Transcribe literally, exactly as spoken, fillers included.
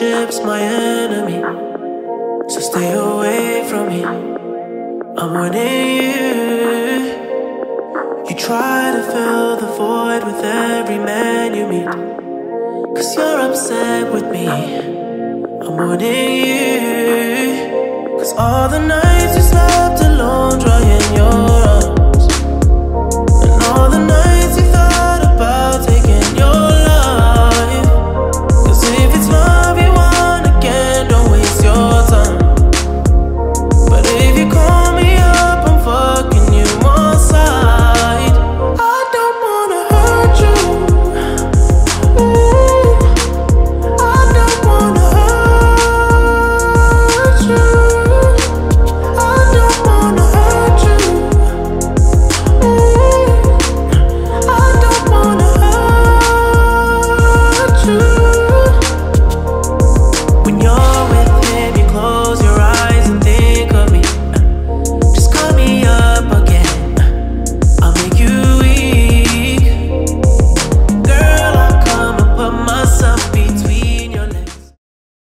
relationship's my enemy, so stay away from me. I'm warning you. You try to fill the void with every man you meet, cause you're upset with me. I'm warning you, cause all the nights